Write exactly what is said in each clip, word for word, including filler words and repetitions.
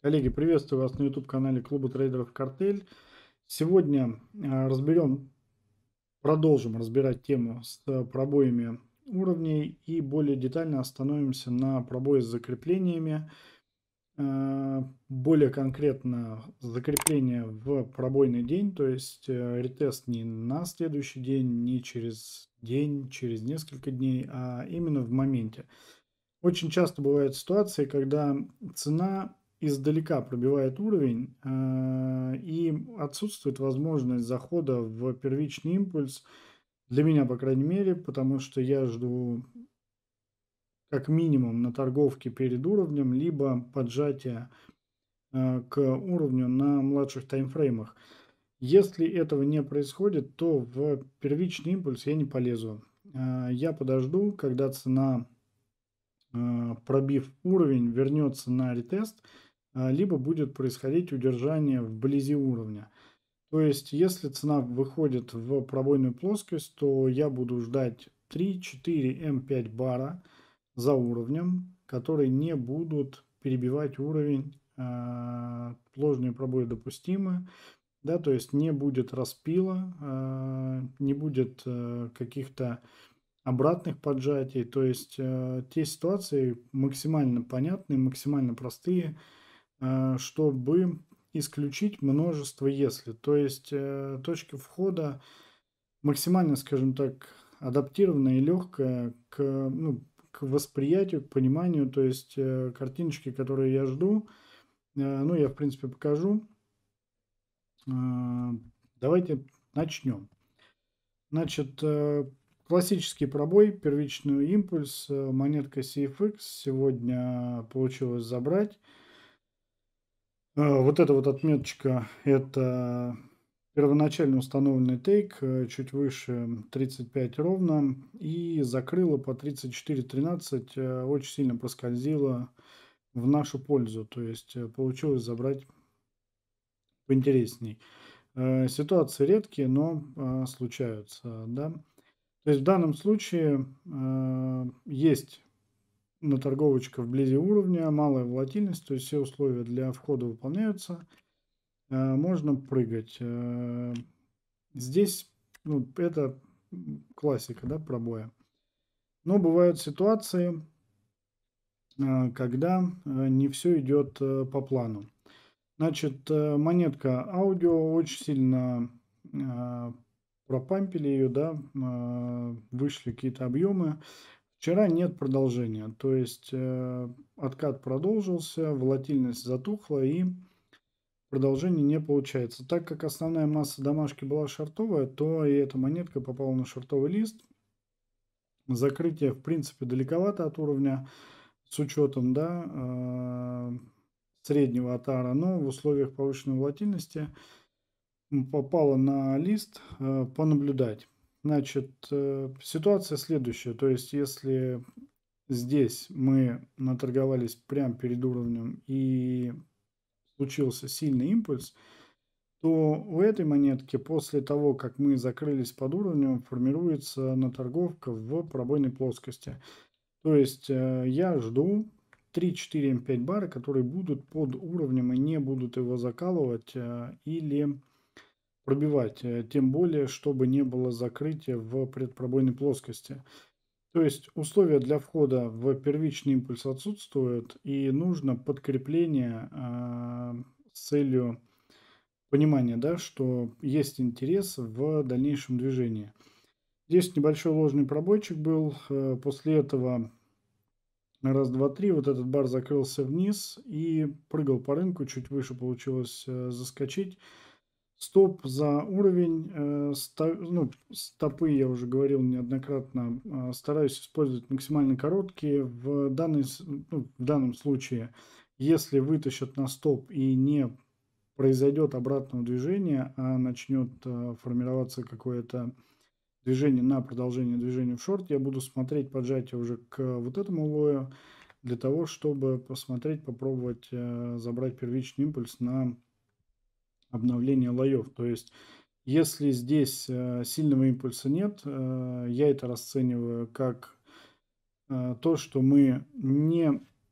Коллеги, приветствую вас на YouTube-канале Клуба трейдеров «Картель». Сегодня а, разберем, продолжим разбирать тему с а, пробоями уровней и более детально остановимся на пробое с закреплениями. А, Более конкретно закрепление в пробойный день, то есть э, ретест не на следующий день, не через день, через несколько дней, а именно в моменте. Очень часто бывают ситуации, когда цена издалека пробивает уровень, а, и отсутствует возможность захода в первичный импульс. Для меня, по крайней мере, потому что я жду как минимум на торговке перед уровнем, либо поджатие а, к уровню на младших таймфреймах. Если этого не происходит, то в первичный импульс я не полезу. А, Я подожду, когда цена, а, пробив уровень, вернется на ретест, а, либо будет происходить удержание вблизи уровня. То есть, если цена выходит в пробойную плоскость, то я буду ждать три-четыре эм пять бара за уровнем, которые не будут перебивать уровень. а, Ложные пробои допустимы, да, то есть не будет распила, а, не будет э, каких-то обратных поджатий. То есть э, те ситуации максимально понятные, максимально простые, э, чтобы исключить множество «если». То есть э, точка входа максимально, скажем так, адаптированная и легкая к, ну, к восприятию, к пониманию. То есть э, картиночки, которые я жду, э, ну, я, в принципе, покажу. Э, Давайте начнем. Значит, э, классический пробой, первичный импульс, э, монетка си эф икс сегодня получилось забрать. Э, Вот эта вот отметочка – это первоначально установленный тейк, э, чуть выше тридцать пять ровно, и закрыла по тридцать четыре тринадцать, э, очень сильно проскользила в нашу пользу, то есть э, получилось забрать поинтересней. Э, Ситуации редкие, но а, случаются, да. То есть в данном случае э, есть наторговочка вблизи уровня, малая волатильность, то есть все условия для входа выполняются, э, можно прыгать. Э, здесь, ну, это классика, да, пробоя. Но бывают ситуации, э, когда э, не все идет э, по плану. Значит, э, монетка аудио очень сильно э, пропампили ее, да, э, вышли какие-то объемы. Вчера нет продолжения, то есть э, откат продолжился, волатильность затухла и продолжение не получается. Так как основная масса домашки была шортовая, то и эта монетка попала на шортовый лист. Закрытие, в принципе, далековато от уровня с учетом, да, э, среднего атара, но в условиях повышенной волатильности попало на лист э, понаблюдать. Значит, э, ситуация следующая, то есть если здесь мы наторговались прямо перед уровнем и случился сильный импульс, то у этой монетки после того, как мы закрылись под уровнем, формируется наторговка в пробойной плоскости. То есть э, я жду три-четыре эм пять бара, которые будут под уровнем и не будут его закалывать э, или пробивать, э, тем более, чтобы не было закрытия в предпробойной плоскости. То есть условия для входа в первичный импульс отсутствуют, и нужно подкрепление а, с целью понимания, да, что есть интерес в дальнейшем движении. Здесь небольшой ложный пробойчик был. э, После этого раз, два, три, вот этот бар закрылся вниз и прыгал по рынку, чуть выше получилось э, заскочить. Стоп за уровень, э, ста- ну, стопы, я уже говорил неоднократно, э, стараюсь использовать максимально короткие. В, данной, с- ну, в данном случае, если вытащат на стоп и не произойдет обратного движения, а начнет э, формироваться какое-то движение на продолжение движения в шорт, я буду смотреть поджатие уже к вот этому лою, для того, чтобы посмотреть, попробовать э, забрать первичный импульс на обновление лоев. То есть, если здесь э, сильного импульса нет, э, я это расцениваю как э, то, что мы не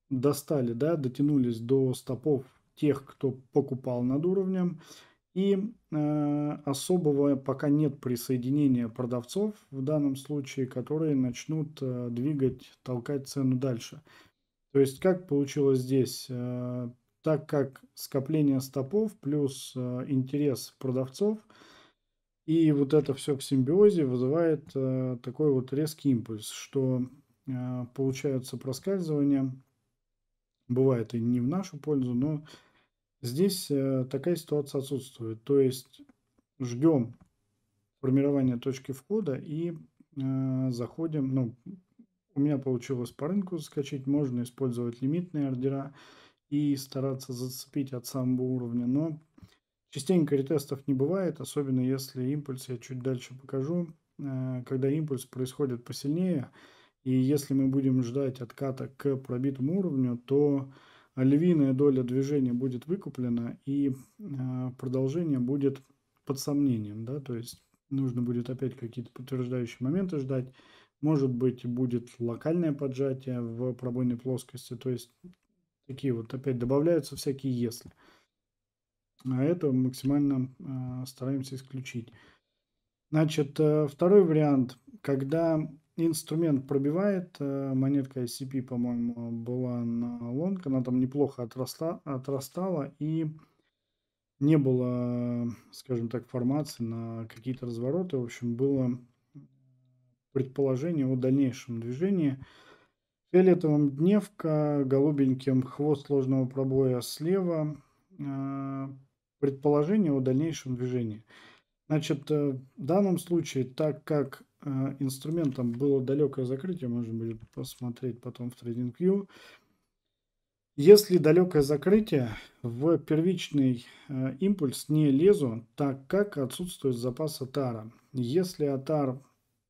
достали, да, дотянулись до стопов тех, кто покупал над уровнем. И э, особого пока нет присоединения продавцов в данном случае, которые начнут э, двигать, толкать цену дальше. То есть как получилось здесь? Э, так как скопление стопов плюс э, интерес продавцов, и вот это все в симбиозе вызывает э, такой вот резкий импульс, что э, получаются проскальзывания. Бывает и не в нашу пользу, но здесь э, такая ситуация отсутствует. То есть ждем формирования точки входа и э, заходим. Ну, у меня получилось по рынку заскочить. Можно использовать лимитные ордера и стараться зацепить от самого уровня. Но частенько ретестов не бывает, особенно если импульс, я чуть дальше покажу, э, когда импульс происходит посильнее. И если мы будем ждать отката к пробитому уровню, то львиная доля движения будет выкуплена, и э, продолжение будет под сомнением. Да? То есть нужно будет опять какие-то подтверждающие моменты ждать. Может быть, будет локальное поджатие в пробойной плоскости. То есть такие вот опять добавляются всякие «если». А это максимально э, стараемся исключить. Значит, э, второй вариант, когда инструмент пробивает, э, монетка эс си пи, по-моему, была на лонг, она там неплохо отросла, отрастала, и не было, скажем так, формации на какие-то развороты. В общем, было предположение о дальнейшем движении. Фиолетовым дневка, голубеньким хвост ложного пробоя слева, э, предположение о дальнейшем движении. Значит, в данном случае, так как э, инструментом было далекое закрытие, можно будет посмотреть потом в TradingView. Если далекое закрытие, в первичный э, импульс не лезу, так как отсутствует запас атара. Если атар э,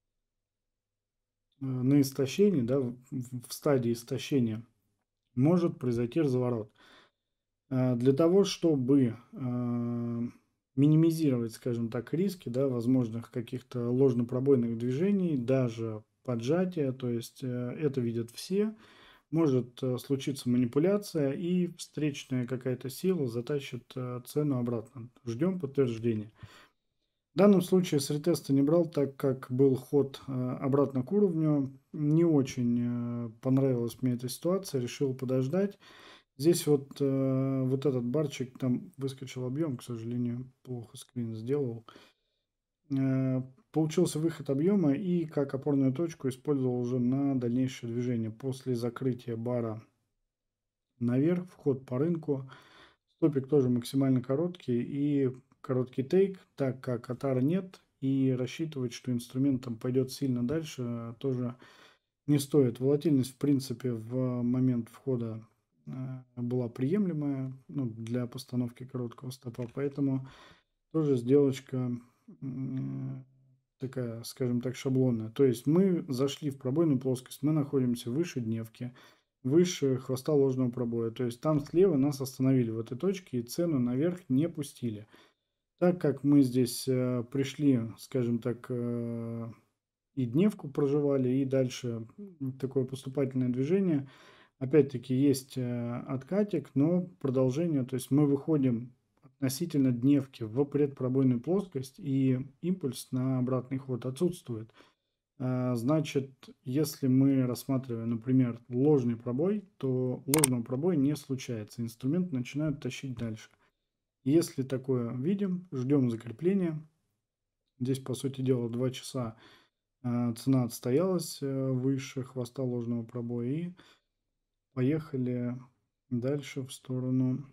на истощении, да, в, в стадии истощения, может произойти разворот. Э, для того, чтобы э, минимизировать, скажем так, риски, да, возможных каких-то ложнопробойных движений, даже поджатия, то есть э, это видят все, может э, случиться манипуляция и встречная какая-то сила затащит э, цену обратно. Ждем подтверждения. В данном случае с ретеста не брал, так как был ход э, обратно к уровню. Не очень э, понравилась мне эта ситуация, решил подождать. Здесь вот, э, вот этот барчик, там выскочил объем, к сожалению, плохо скрин сделал. Э, получился выход объема и как опорную точку использовал уже на дальнейшее движение. После закрытия бара наверх, вход по рынку. Стопик тоже максимально короткий и короткий тейк, так как атара нет. И рассчитывать, что инструмент там пойдет сильно дальше, тоже не стоит. Волатильность, в принципе, в момент входа была приемлемая, ну, для постановки короткого стопа, поэтому тоже сделочка такая, скажем так, шаблонная. То есть мы зашли в пробойную плоскость, мы находимся выше дневки, выше хвоста ложного пробоя. То есть там слева нас остановили в этой точке и цену наверх не пустили. Так как мы здесь э, пришли, скажем так, э, и дневку проживали, и дальше такое поступательное движение, опять-таки есть э, откатик, но продолжение, то есть мы выходим относительно дневки в предпробойную плоскость, и импульс на обратный ход отсутствует. А, значит, если мы рассматриваем, например, ложный пробой, то ложного пробоя не случается. Инструмент начинает тащить дальше. Если такое видим, ждем закрепления. Здесь, по сути дела, два часа цена отстоялась выше хвоста ложного пробоя, и поехали дальше в сторону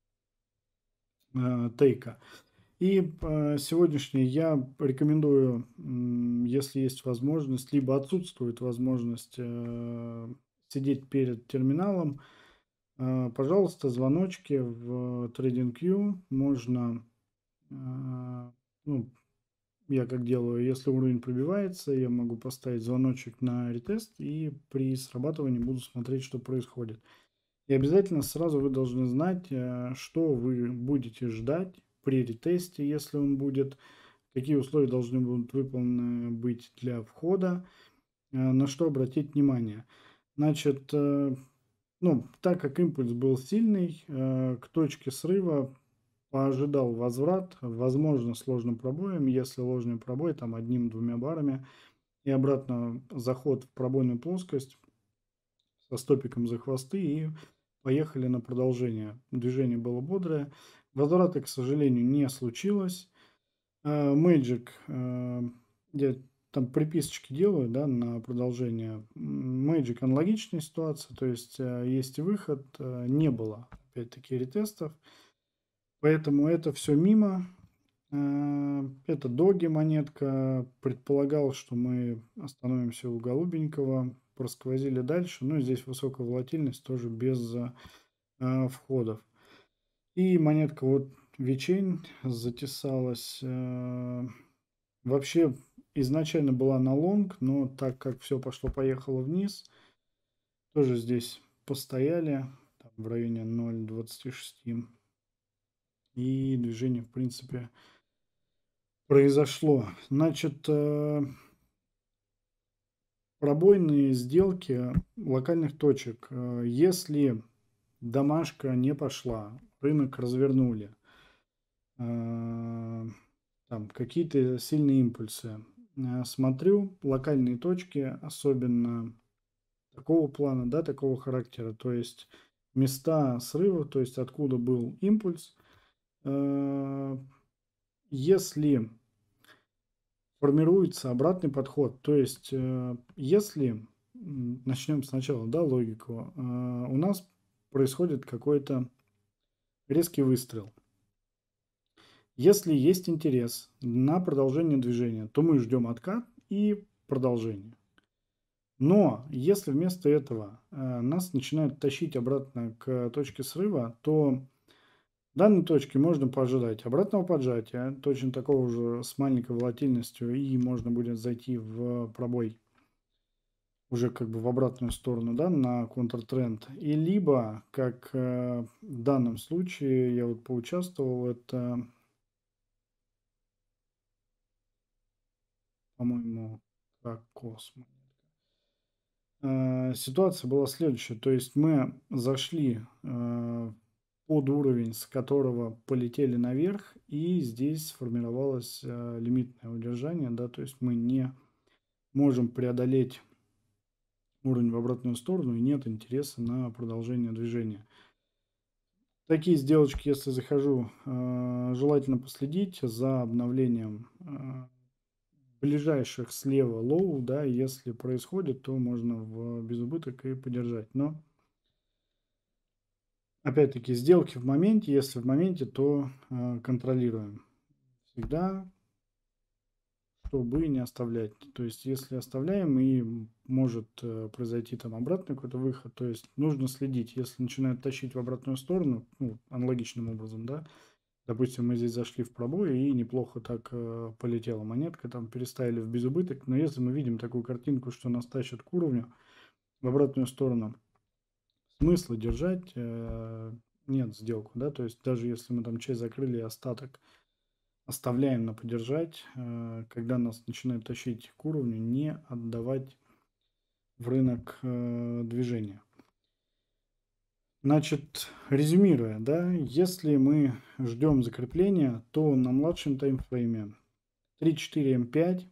э, тейка. И э, сегодняшний я рекомендую, э, если есть возможность, либо отсутствует возможность э, сидеть перед терминалом, э, пожалуйста, звоночки в TradingView можно, э, ну, я как делаю, если уровень пробивается, я могу поставить звоночек на ретест, и при срабатывании буду смотреть, что происходит. И обязательно сразу вы должны знать, что вы будете ждать при ретесте, если он будет, какие условия должны будут выполнены быть для входа, на что обратить внимание. Значит, Ну, так как импульс был сильный, э, к точке срыва ожидал возврат, возможно, с ложным пробоем. Если ложный пробой, там одним-двумя барами, и обратно заход в пробойную плоскость со стопиком за хвосты, и поехали на продолжение. Движение было бодрое. Возврата, к сожалению, не случилось. Magic, я там приписочки делаю, да, на продолжение. Magic аналогичная ситуация, то есть есть выход, не было, опять-таки, ретестов. Поэтому это все мимо. Это доги монетка. Предполагал, что мы остановимся у голубенького, просквозили дальше. Ну, здесь высокая волатильность, тоже без э, входов. И монетка вот Вичейн затесалась. Э, вообще изначально была на лонг, но так как все пошло-поехало вниз, тоже здесь постояли там, в районе ноль двадцать шесть. И движение, в принципе, произошло. Значит, э, пробойные сделки локальных точек. Э, если домашка не пошла, рынок развернули, э, там какие-то сильные импульсы. Э, смотрю локальные точки, особенно такого плана, да, такого характера, то есть места срыва, то есть откуда был импульс. Э, если формируется обратный подход, то есть э, если, начнем сначала, да, логику, э, у нас происходит какой-то резкий выстрел. Если есть интерес на продолжение движения, то мы ждем откат и продолжение. Но если вместо этого э, нас начинают тащить обратно к точке срыва, то в данной точке можно поожидать обратного поджатия, точно такого же с маленькой волатильностью, и можно будет зайти в пробой уже как бы в обратную сторону, да, на контртренд. И либо, как э, в данном случае я вот поучаствовал, это, по-моему, как Космо. Э, ситуация была следующая, то есть мы зашли э, под уровень, с которого полетели наверх, и здесь сформировалось э, лимитное удержание, да, то есть мы не можем преодолеть уровень в обратную сторону, и нет интереса на продолжение движения. Такие сделочки, если захожу, э, желательно последить за обновлением э, ближайших слева лоу, да, если происходит, то можно в безубыток и подержать. Но опять-таки сделки в моменте, если в моменте, то э, контролируем всегда, чтобы не оставлять. То есть если оставляем, и может э, произойти там обратный какой-то выход, то есть нужно следить. Если начинают тащить в обратную сторону, ну, аналогичным образом, да, допустим, мы здесь зашли в пробой и неплохо так э, полетела монетка, там переставили в безубыток, но если мы видим такую картинку, что нас тащат к уровню в обратную сторону, смысла держать э, нет сделку, да, то есть даже если мы там часть закрыли и остаток оставляем на подержать, э, когда нас начинают тащить к уровню, не отдавать в рынок э, движения. Значит, резюмируя, да, если мы ждем закрепления, то на младшем таймфрейме три четыре эм пять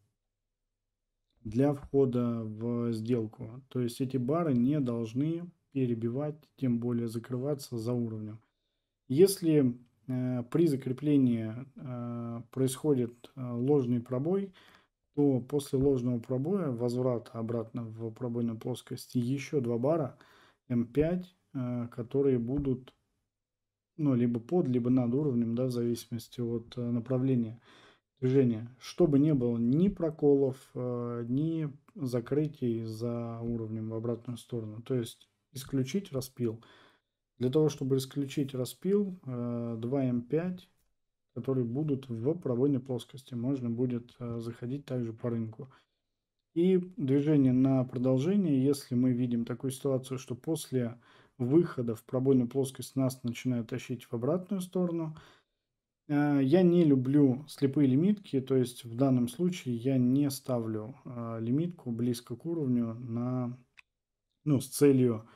для входа в сделку. То есть эти бары не должны перебивать, тем более закрываться за уровнем. Если э, при закреплении э, происходит э, ложный пробой, то после ложного пробоя, возврата обратно в пробойную плоскость, еще два бара эм пять, э, которые будут, ну, либо под, либо над уровнем, да, в зависимости от э, направления движения, чтобы не было ни проколов, э, ни закрытий за уровнем в обратную сторону. То есть исключить распил. Для того, чтобы исключить распил, э, два эм пять, которые будут в пробойной плоскости, можно будет э, заходить также по рынку. И движение на продолжение, если мы видим такую ситуацию, что после выхода в пробойную плоскость нас начинают тащить в обратную сторону, я не люблю слепые лимитки, то есть в данном случае я не ставлю лимитку близко к уровню на, ну, с целью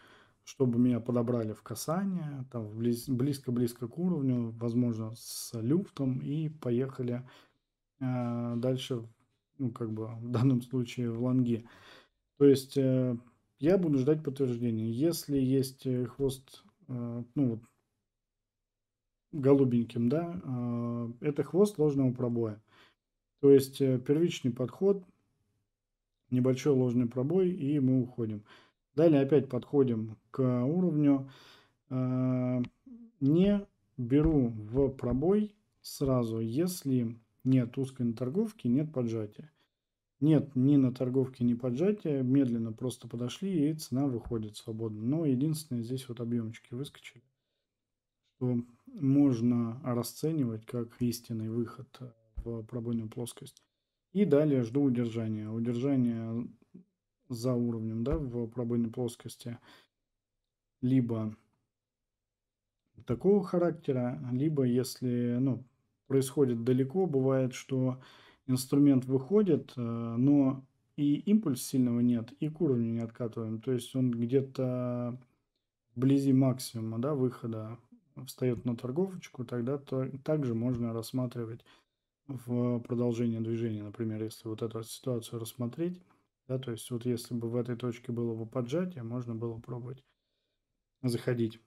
чтобы меня подобрали в касание, там близко-близко к уровню, возможно, с люфтом, и поехали э, дальше, ну, как бы в данном случае в лонги. То есть э, я буду ждать подтверждения. Если есть хвост, э, ну, вот, голубеньким, да, э, это хвост ложного пробоя. То есть э, первичный подход, небольшой ложный пробой, и мы уходим. Далее опять подходим к уровню. Э, не беру в пробой сразу, если нет узкой наторговки, нет поджатия. Нет ни на торговке, ни поджатия, медленно просто подошли, и цена выходит свободно. Но единственное, здесь вот объемчики выскочили, что можно расценивать как истинный выход в пробойную плоскость. И далее жду удержания. Удержание за уровнем, да, в пробойной плоскости либо такого характера, либо если, ну, происходит далеко, бывает, что инструмент выходит, но и импульс сильного нет, и к уровню не откатываем. То есть он где-то вблизи максимума, да, выхода встает на торговочку, тогда то, также можно рассматривать в продолжение движения. Например, если вот эту ситуацию рассмотреть, да, то есть вот если бы в этой точке было бы поджатие, можно было пробовать заходить.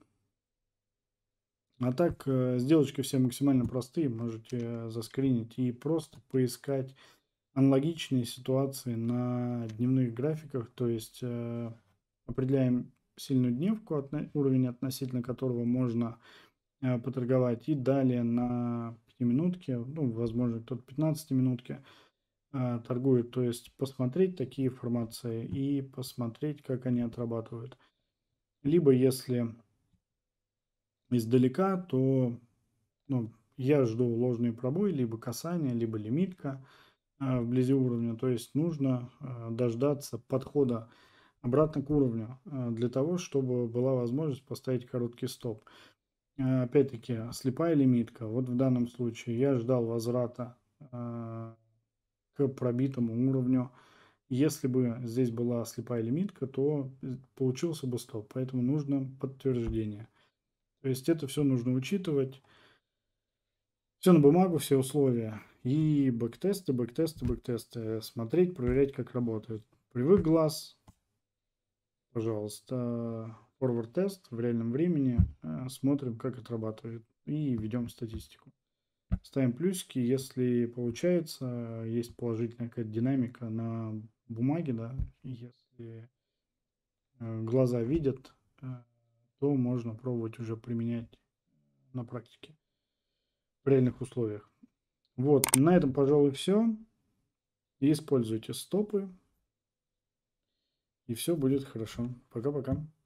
А так, сделочки все максимально простые, можете заскринить и просто поискать аналогичные ситуации на дневных графиках, то есть э, определяем сильную дневку, отно, уровень относительно которого можно э, поторговать, и далее на пятиминутке, ну, возможно, кто-то пятнадцатиминутке э, торгует, то есть посмотреть такие формации и посмотреть, как они отрабатывают. Либо если издалека, то ну, я жду ложный пробой, либо касание, либо лимитка э, вблизи уровня. То есть нужно э, дождаться подхода обратно к уровню э, для того, чтобы была возможность поставить короткий стоп. Э, опять-таки, слепая лимитка. Вот в данном случае я ждал возврата э, к пробитому уровню. Если бы здесь была слепая лимитка, то получился бы стоп. Поэтому нужно подтверждение. То есть это все нужно учитывать. Все на бумагу, все условия. И бэктесты, бэктесты, бэктесты. Смотреть, проверять, как работает. Привык глаз. Пожалуйста, форвард тест в реальном времени. Смотрим, как отрабатывает. И ведем статистику. Ставим плюсики, если получается, есть положительная какая-то динамика на бумаге, да, если глаза видят, то можно пробовать уже применять на практике в реальных условиях. Вот, на этом, пожалуй, все. Используйте стопы, и все будет хорошо. Пока-пока.